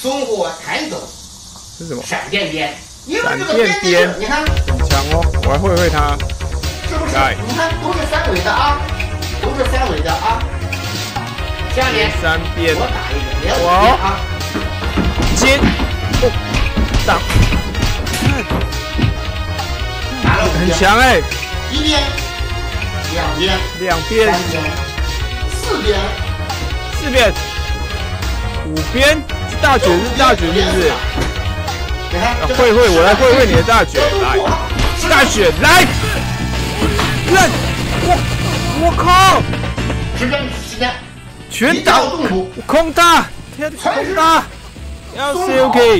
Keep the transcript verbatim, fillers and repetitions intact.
孙悟空弹走。 是什么？ 闪电鞭。因为闪这个电鞭， 你看， 很强哦，我还会会它。 是不是？你看都是三维的啊，都是三维的啊。下面三边， 我打一个，连五边啊。 接，哦，挡， 打了五很强哎。 一边，两边， 两边， 三边，四边， 四边，五边，大卷是大卷是不是？啊，会会，我来会会你的大卷，来，大卷来，看，我我靠， 时间时间， 全打，空打，天空打，要 C O K。